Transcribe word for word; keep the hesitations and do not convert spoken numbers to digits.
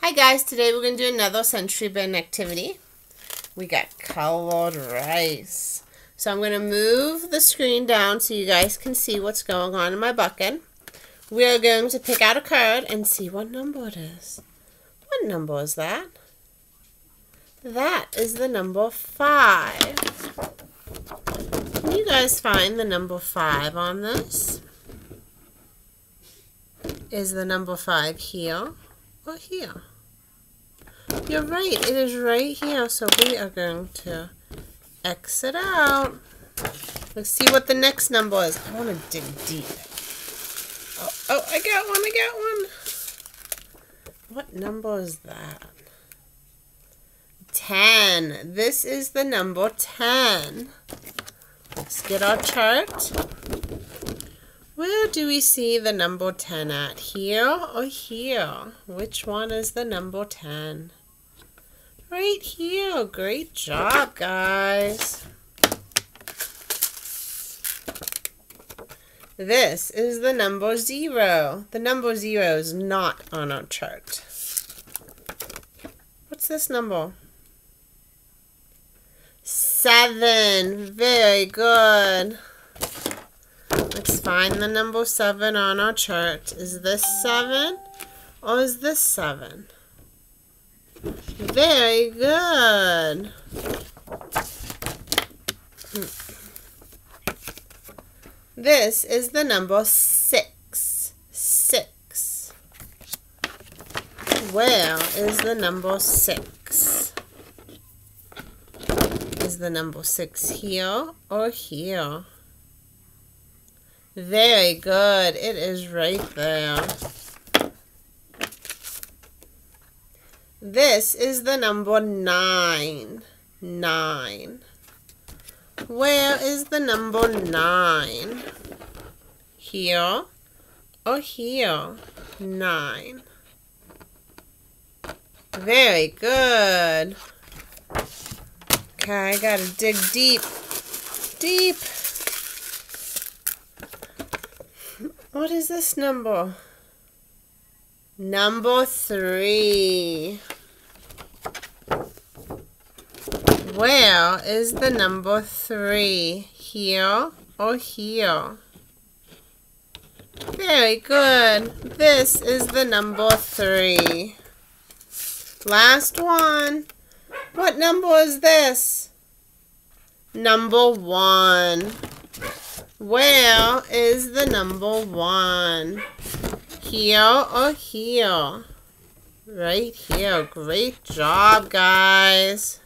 Hi guys, today we're going to do another Century Bin activity. We got colored rice. So I'm going to move the screen down so you guys can see what's going on in my bucket. We are going to pick out a card and see what number it is. What number is that? That is the number five. Can you guys find the number five on this? Is the number five here or here? You're right, it is right here, so we are going to exit out. Let's see what the next number is. I want to dig deep. Oh, oh, I got one, I got one. What number is that? ten. This is the number ten. Let's get our chart. Where do we see the number ten at? Here or here? Which one is the number ten? Right here. Great job, guys. This is the number zero. The number zero is not on our chart. What's this number? Seven. Very good. Let's find the number seven on our chart. Is this seven or is this seven? Very good. This is the number six. Six. Where is the number six? Is the number six here or here? Very good. It is right there. This is the number nine. Nine. Where is the number nine? Here or here? Nine. Very good. Okay, I gotta dig deep. Deep. What is this number? Number three. Where is the number three? Here or here? Very good. This is the number three. Last one. What number is this? Number one. Where is the number one? Here or here? Right here. Great job, guys.